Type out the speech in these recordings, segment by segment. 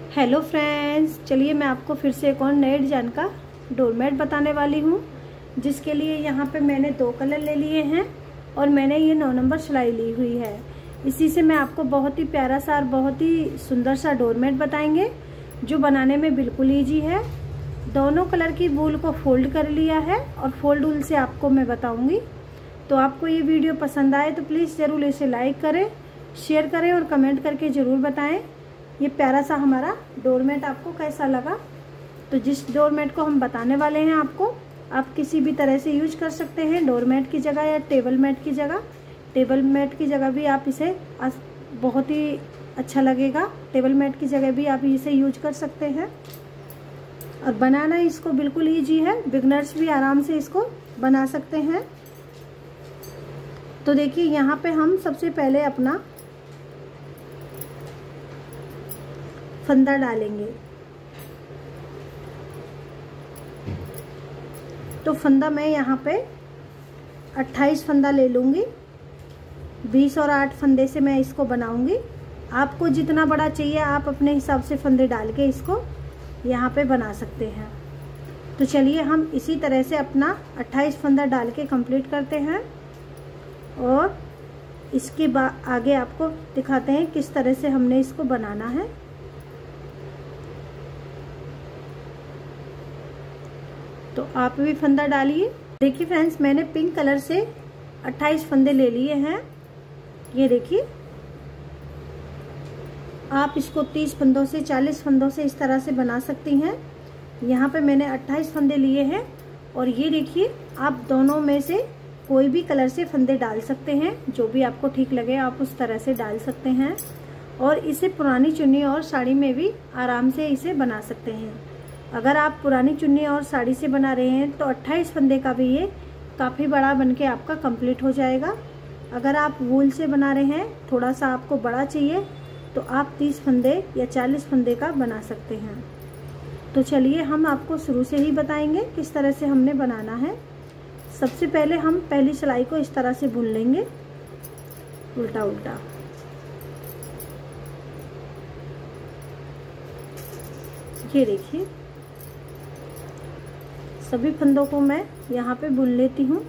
Hello friends, चलिए मैं आपको फिर से एक और नए डिजाइन का डोरमेट बताने वाली हूँ, जिसके लिए यहाँ पे मैंने 2 कलर ले लिए हैं और मैंने ये 9 नंबर सिलाई ली हुई है। इसी से मैं आपको बहुत ही प्यारा सा और बहुत ही सुंदर सा डोरमेट बताएंगे, जो बनाने में बिल्कुल ईजी है। दोनों कलर की वूल को फोल्ड कर लिया है और फोल्ड वूल से आपको मैं बताऊँगी। तो आपको ये वीडियो पसंद आए तो प्लीज़ ज़रूर इसे लाइक करें, शेयर करें और कमेंट करके ज़रूर बताएं ये प्यारा सा हमारा डोरमेट आपको कैसा लगा। तो जिस डोरमेट को हम बताने वाले हैं आपको, आप किसी भी तरह से यूज कर सकते हैं, डोरमेट की जगह या टेबल मैट की जगह। टेबल मैट की जगह भी आप इसे बहुत ही अच्छा लगेगा, टेबल मैट की जगह भी आप इसे यूज कर सकते हैं। और बनाना इसको बिल्कुल ईजी है, बिगनर्स भी आराम से इसको बना सकते हैं। तो देखिए यहाँ पे हम सबसे पहले अपना फंदा डालेंगे। तो फंदा मैं यहाँ पे 28 फंदा ले लूँगी। 20 और 8 फंदे से मैं इसको बनाऊँगी। आपको जितना बड़ा चाहिए आप अपने हिसाब से फंदे डाल के इसको यहाँ पे बना सकते हैं। तो चलिए हम इसी तरह से अपना 28 फंदा डाल के कंप्लीट करते हैं और इसके बाद आगे आपको दिखाते हैं किस तरह से हमने इसको बनाना है। तो आप भी फंदा डालिए। देखिए फ्रेंड्स, मैंने पिंक कलर से 28 फंदे ले लिए हैं। ये देखिए, आप इसको 30 फंदों से 40 फंदों से इस तरह से बना सकती हैं। यहाँ पे मैंने 28 फंदे लिए हैं और ये देखिए, आप दोनों में से कोई भी कलर से फंदे डाल सकते हैं, जो भी आपको ठीक लगे आप उस तरह से डाल सकते हैं। और इसे पुरानी चुन्नी और साड़ी में भी आराम से इसे बना सकते हैं। अगर आप पुरानी चुन्नी और साड़ी से बना रहे हैं तो 28 फंदे का भी ये काफ़ी बड़ा बनके आपका कंप्लीट हो जाएगा। अगर आप वूल से बना रहे हैं, थोड़ा सा आपको बड़ा चाहिए, तो आप 30 फंदे या 40 फंदे का बना सकते हैं। तो चलिए हम आपको शुरू से ही बताएंगे किस तरह से हमने बनाना है। सबसे पहले हम पहली सिलाई को इस तरह से बुन लेंगे, उल्टा उल्टा। ये देखिए, सभी फंदों को मैं यहाँ पे बुन लेती हूँ।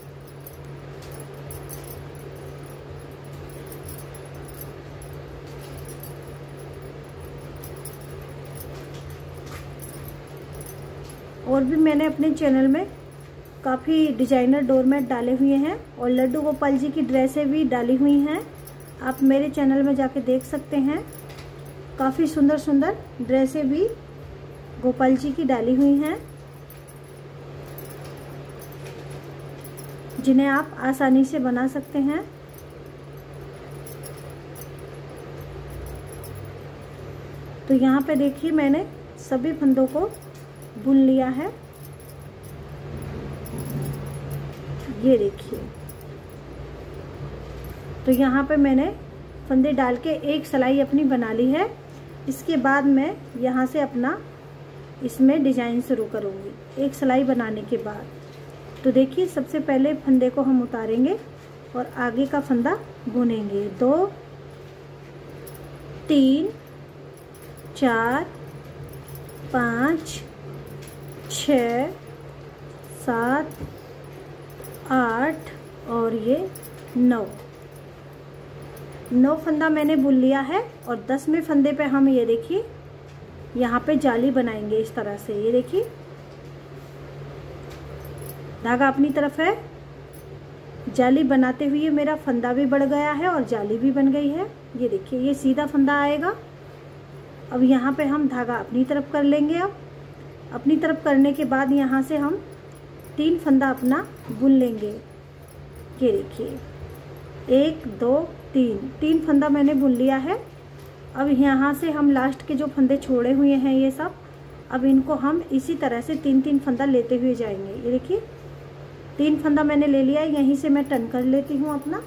और भी मैंने अपने चैनल में काफ़ी डिजाइनर डोरमेट डाले हुए हैं और लड्डू गोपाल जी की ड्रेसें भी डाली हुई हैं। आप मेरे चैनल में जाके देख सकते हैं, काफ़ी सुंदर सुंदर ड्रेसें भी गोपाल जी की डाली हुई हैं, जिन्हें आप आसानी से बना सकते हैं। तो यहाँ पे देखिए, मैंने सभी फंदों को बुन लिया है। ये देखिए, तो यहाँ पे मैंने फंदे डाल के एक सिलाई अपनी बना ली है। इसके बाद मैं यहाँ से अपना इसमें डिजाइन शुरू करूँगी एक सिलाई बनाने के बाद। तो देखिए, सबसे पहले फंदे को हम उतारेंगे और आगे का फंदा बुनेंगे। 2 3 4 5 6 7 8 और ये 9 फंदा मैंने बुन लिया है। और 10वें फंदे पे हम ये देखिए यहाँ पे जाली बनाएंगे इस तरह से। ये देखिए, धागा अपनी तरफ है। जाली बनाते हुए मेरा फंदा भी बढ़ गया है और जाली भी बन गई है। ये देखिए, ये सीधा फंदा आएगा। अब यहाँ पे हम धागा अपनी तरफ कर लेंगे। अब अपनी तरफ करने के बाद यहाँ से हम 3 फंदा अपना बुन लेंगे। ये देखिए, 1 2 3 फंदा मैंने बुन लिया है। अब यहाँ से हम लास्ट के जो फंदे छोड़े हुए हैं ये सब, अब इनको हम इसी तरह से 3 फंदा लेते हुए जाएंगे। ये देखिए, 3 फंदा मैंने ले लिया है। यहीं से मैं टर्न कर लेती हूँ अपना।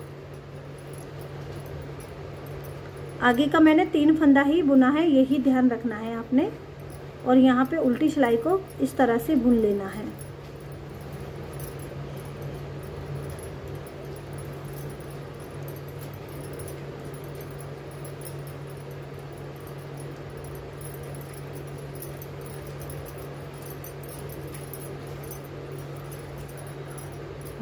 आगे का मैंने 3 फंदा ही बुना है, यही ध्यान रखना है आपने। और यहाँ पे उल्टी सिलाई को इस तरह से बुन लेना है।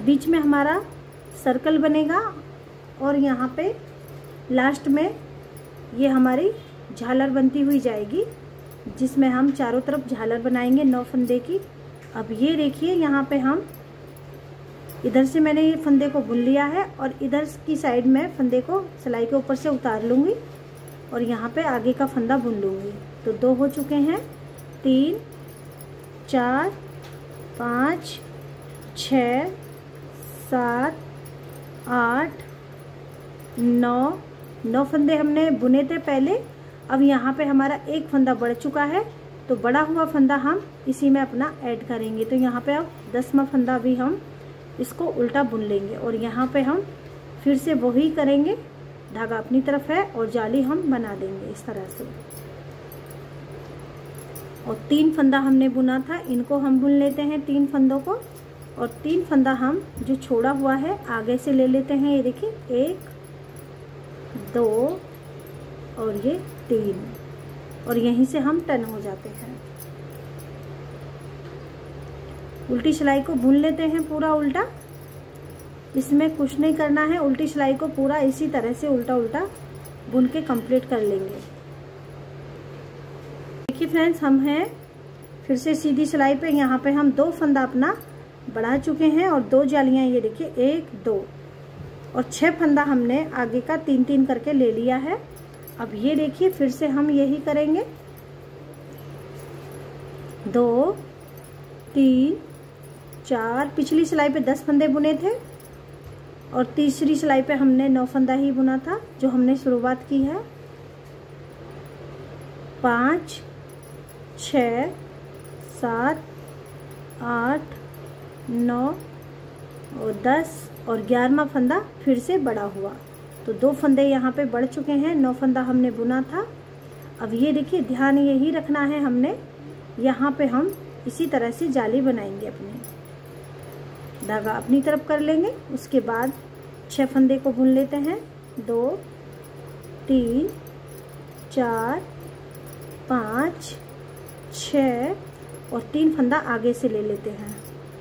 बीच में हमारा सर्कल बनेगा और यहाँ पे लास्ट में ये हमारी झालर बनती हुई जाएगी, जिसमें हम चारों तरफ झालर बनाएंगे 9 फंदे की। अब ये देखिए यहाँ पे हम इधर से मैंने ये फंदे को बुन लिया है और इधर की साइड में फंदे को सिलाई के ऊपर से उतार लूँगी और यहाँ पे आगे का फंदा बुन लूँगी। तो 2 हो चुके हैं, 3 4 5 6 7 8 9 फंदे हमने बुने थे पहले। अब यहाँ पे हमारा एक फंदा बढ़ चुका है, तो बड़ा हुआ फंदा हम इसी में अपना ऐड करेंगे। तो यहाँ पे अब 10वां फंदा भी हम इसको उल्टा बुन लेंगे और यहाँ पे हम फिर से वही करेंगे, धागा अपनी तरफ है और जाली हम बना देंगे इस तरह से। और 3 फंदा हमने बुना था, इनको हम बुन लेते हैं 3 फंदों को। और 3 फंदा हम जो छोड़ा हुआ है आगे से ले लेते हैं। ये देखिए 1 2 और ये 3 और यहीं से हम टर्न हो जाते हैं। उल्टी सिलाई को बुन लेते हैं पूरा उल्टा, इसमें कुछ नहीं करना है। उल्टी सिलाई को पूरा इसी तरह से उल्टा उल्टा बुन के कंप्लीट कर लेंगे। देखिए फ्रेंड्स, हम हैं फिर से सीधी सिलाई पे। यहाँ पे हम 2 फंदा अपना बढ़ा चुके हैं और 2 जालियां, ये देखिए 1 2 और 6 फंदा हमने आगे का 3 3 करके ले लिया है। अब ये देखिए फिर से हम यही करेंगे, 2 3 4। पिछली सिलाई पे 10 फंदे बुने थे और तीसरी सिलाई पे हमने 9 फंदा ही बुना था जो हमने शुरुआत की है। 5 6 7 8 9 और 10 और 11वां फंदा फिर से बड़ा हुआ। तो 2 फंदे यहाँ पे बढ़ चुके हैं, 9 फंदा हमने बुना था। अब ये देखिए ध्यान यही रखना है, हमने यहाँ पे हम इसी तरह से जाली बनाएंगे अपनी, धागा अपनी तरफ कर लेंगे। उसके बाद 6 फंदे को बुन लेते हैं, 2 3 4 5 6 और 3 फंदा आगे से ले लेते हैं,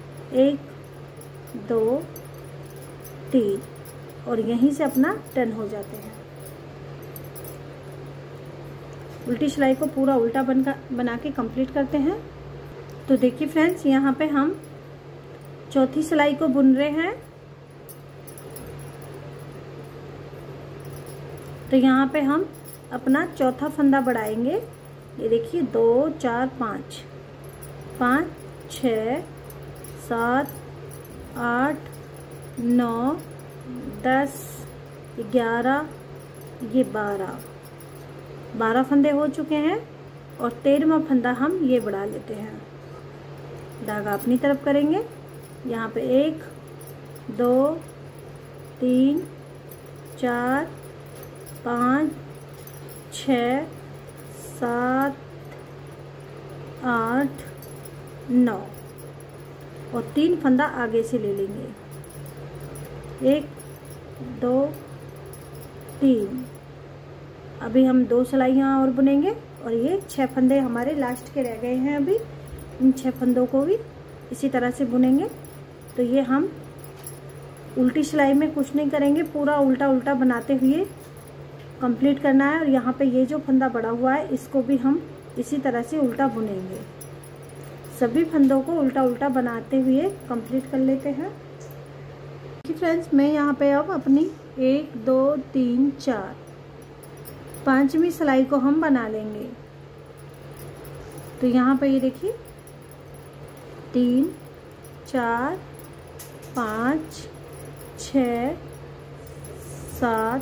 1 2 3 और यहीं से अपना टर्न हो जाते हैं। उल्टी सिलाई को पूरा उल्टा बना के कंप्लीट करते हैं। तो देखिए फ्रेंड्स, यहाँ पे हम चौथी सिलाई को बुन रहे हैं। तो यहाँ पे हम अपना चौथा फंदा बढ़ाएंगे। ये देखिए 2 4 5 5 6 7 8 9 10 11 ये 12 फंदे हो चुके हैं और 13वां फंदा हम ये बढ़ा लेते हैं, धागा अपनी तरफ करेंगे। यहाँ पे 1 2 3 4 5 6 7 8 9 और 3 फंदा आगे से ले लेंगे, 1 2 3। अभी हम 2 सिलाइयाँ और बुनेंगे और ये 6 फंदे हमारे लास्ट के रह गए हैं। अभी इन 6 फंदों को भी इसी तरह से बुनेंगे। तो ये हम उल्टी सिलाई में कुछ नहीं करेंगे, पूरा उल्टा उल्टा बनाते हुए कंप्लीट करना है। और यहाँ पे ये जो फंदा बड़ा हुआ है इसको भी हम इसी तरह से उल्टा बुनेंगे। सभी फंदों को उल्टा उल्टा बनाते हुए कंप्लीट कर लेते हैं। फ्रेंड्स, मैं यहाँ पे अब अपनी 1 2 3 4 5वीं सिलाई को हम बना लेंगे। तो यहाँ पे ये देखिए 3 4 5 6 7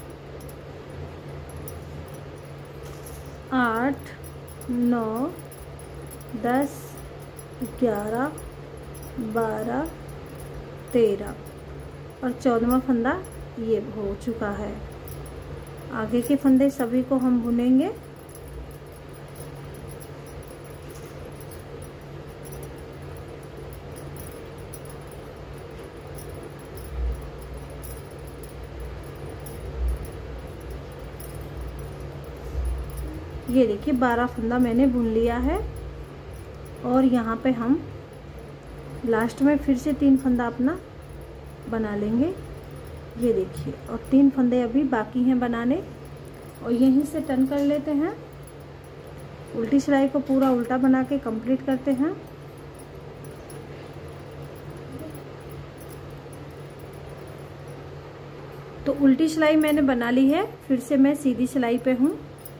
8 9 10 11 12 13 और 14वां फंदा ये हो चुका है। आगे के फंदे सभी को हम बुनेंगे। ये देखिए 12 फंदा मैंने बुन लिया है और यहाँ पे हम लास्ट में फिर से 3 फंदा अपना बना लेंगे। ये देखिए, और 3 फंदे अभी बाकी हैं बनाने, और यहीं से टर्न कर लेते हैं। उल्टी सिलाई को पूरा उल्टा बना के कंप्लीट करते हैं। तो उल्टी सिलाई मैंने बना ली है, फिर से मैं सीधी सिलाई पे हूँ।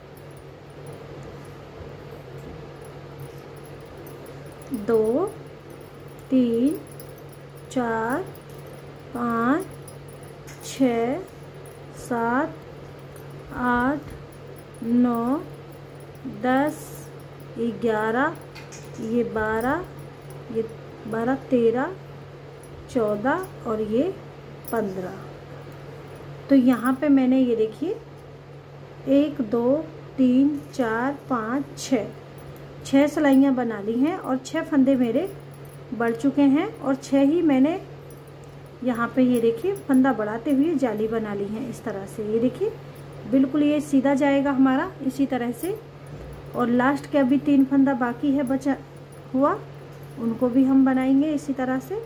दो, 3, 4, 5, 6, 7, 8, 9, 10, 11, ये 12, ये 12, 13, 14 और ये 15। तो यहाँ पे मैंने ये देखिए 1, 2, 3, 4, 5, 6 सिलाइयाँ बना ली हैं, और 6 फंदे मेरे बढ़ चुके हैं, और 6 ही मैंने यहाँ पे ये देखिए फंदा बढ़ाते हुए जाली बना ली है इस तरह से। ये देखिए बिल्कुल ये सीधा जाएगा हमारा इसी तरह से। और लास्ट के अभी 3 फंदा बाकी है बचा हुआ, उनको भी हम बनाएंगे इसी तरह से।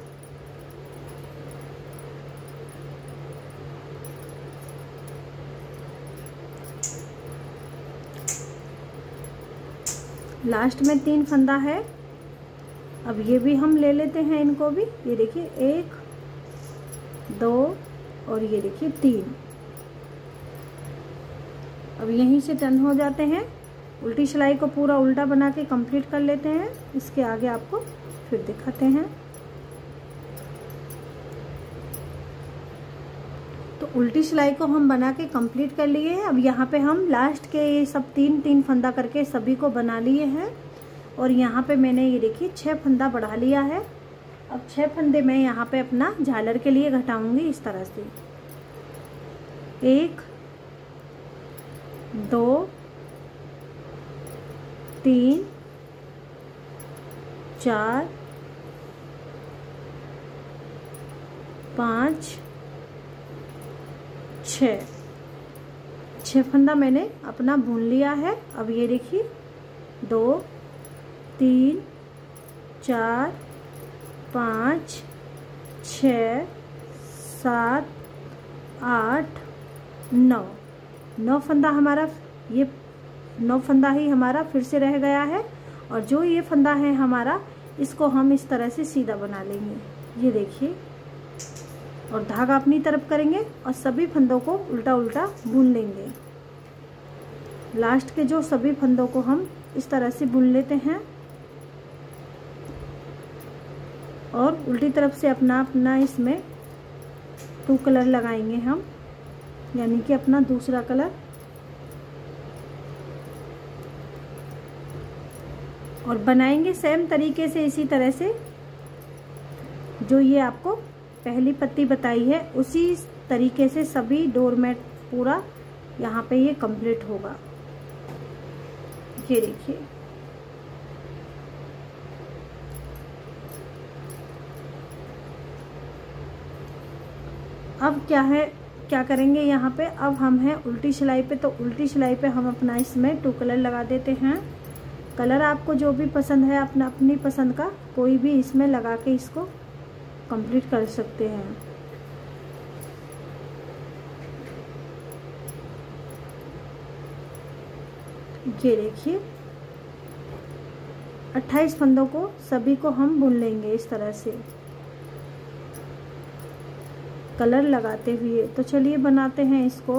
लास्ट में 3 फंदा है, अब ये भी हम ले लेते हैं इनको भी। ये देखिए 1, 2 और ये देखिए 3। अब यहीं से टर्न हो जाते हैं। उल्टी सिलाई को पूरा उल्टा बना के कंप्लीट कर लेते हैं। इसके आगे आपको फिर दिखाते हैं। तो उल्टी सिलाई को हम बना के कंप्लीट कर लिए हैं। अब यहाँ पे हम लास्ट के ये सब 3-3 फंदा करके सभी को बना लिए हैं, और यहाँ पे मैंने ये देखिए 6 फंदा बढ़ा लिया है। अब 6 फंदे मैं यहाँ पे अपना झालर के लिए घटाऊंगी इस तरह से। 1, 2, 3, 4, 5, 6 फंदा मैंने अपना बुन लिया है। अब ये देखिए 2, 3, 4, 5, 6, 7, 8, 9 फंदा हमारा, ये 9 फंदा ही हमारा फिर से रह गया है। और जो ये फंदा है हमारा, इसको हम इस तरह से सीधा बना लेंगे। ये देखिए, और धागा अपनी तरफ करेंगे और सभी फंदों को उल्टा उल्टा बुन लेंगे। लास्ट के जो सभी फंदों को हम इस तरह से बुन लेते हैं, और उल्टी तरफ से अपना अपना इसमें 2 कलर लगाएंगे हम, यानी कि अपना दूसरा कलर। और बनाएंगे सेम तरीके से, इसी तरह से जो ये आपको पहली पत्ती बताई है उसी तरीके से सभी डोरमेट पूरा यहाँ पे ये कंप्लीट होगा। ये देखिए, अब क्या करेंगे यहाँ पे। अब हम हैं उल्टी सिलाई पे, तो उल्टी सिलाई पे हम अपना इसमें 2 कलर लगा देते हैं। कलर आपको जो भी पसंद है अपनी पसंद का कोई भी इसमें लगा के इसको कंप्लीट कर सकते हैं। ये देखिए 28 फंदों को सभी को हम बुन लेंगे इस तरह से कलर लगाते हुए। तो चलिए बनाते हैं इसको।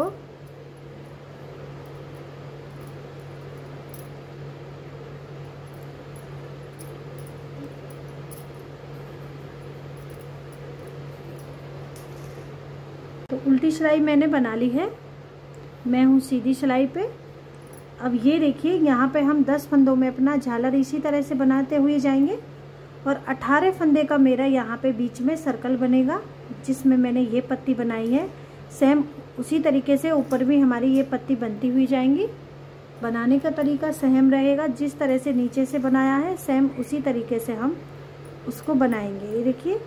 तो उल्टी सिलाई मैंने बना ली है, मैं हूँ सीधी सिलाई पे। अब ये देखिए यहाँ पे हम 10 फंदों में अपना झालर इसी तरह से बनाते हुए जाएंगे, और 18 फंदे का मेरा यहाँ पे बीच में सर्कल बनेगा जिसमें मैंने ये पत्ती बनाई है। सेम उसी तरीके से ऊपर भी हमारी ये पत्ती बनती हुई जाएंगी। बनाने का तरीका सेम रहेगा, जिस तरह से नीचे से बनाया है सेम उसी तरीके से हम उसको बनाएंगे। ये देखिए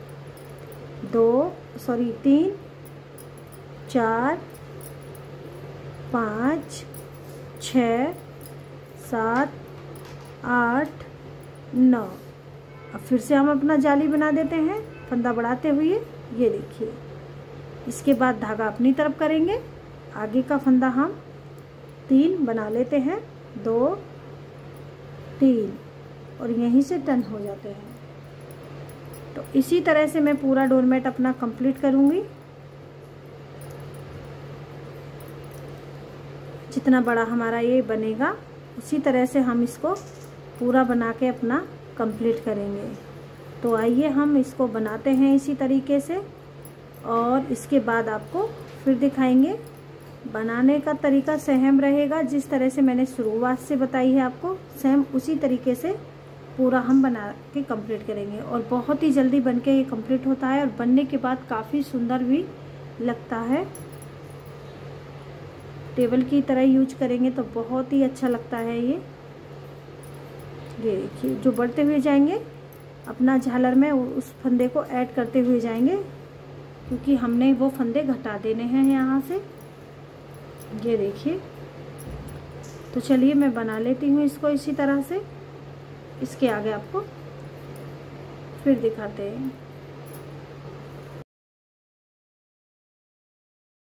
3, 4, 5, 6, 7, 8, 9। अब फिर से हम अपना जाली बना देते हैं फंदा बढ़ाते हुए। ये देखिए इसके बाद धागा अपनी तरफ करेंगे। आगे का फंदा हम 3 बना लेते हैं, 2 3 और यहीं से टर्न हो जाते हैं। तो इसी तरह से मैं पूरा डोरमेट अपना कंप्लीट करूँगी। जितना बड़ा हमारा ये बनेगा उसी तरह से हम इसको पूरा बना के अपना कंप्लीट करेंगे। तो आइए हम इसको बनाते हैं इसी तरीके से और इसके बाद आपको फिर दिखाएंगे। बनाने का तरीका सेम रहेगा, जिस तरह से मैंने शुरुआत से बताई है आपको, सेम उसी तरीके से पूरा हम बना के कंप्लीट करेंगे। और बहुत ही जल्दी बनके ये कंप्लीट होता है और बनने के बाद काफ़ी सुंदर भी लगता है। टेबल की तरह यूज करेंगे तो बहुत ही अच्छा लगता है। ये देखिए जो बढ़ते हुए जाएंगे अपना झालर में उस फंदे को ऐड करते हुए जाएंगे, क्योंकि हमने वो फंदे घटा देने हैं यहाँ से। ये देखिए, तो चलिए मैं बना लेती हूँ इसको इसी तरह से। इसके आगे आपको फिर दिखाते हैं।